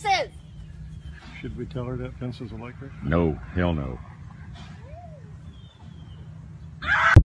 fences. Should we tell her that fence is electric? No, hell no.